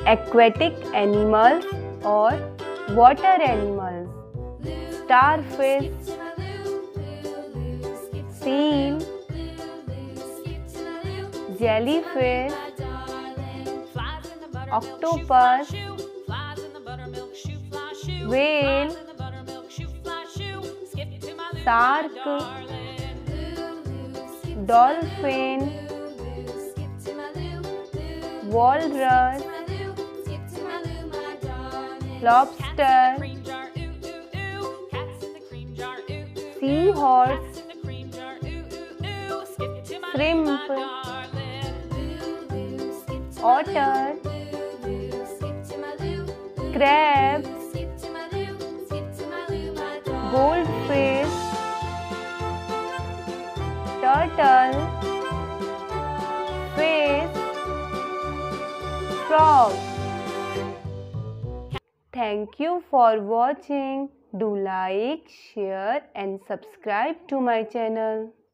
aquatic animals or water animals, starfish, seal, jellyfish, octopus, whale, shark, dolphin, walrus, lobster, seahorse, shrimp, otter, crab, goldfish, turtle, fish, frog. Thank you for watching. Do like, share and subscribe to my channel.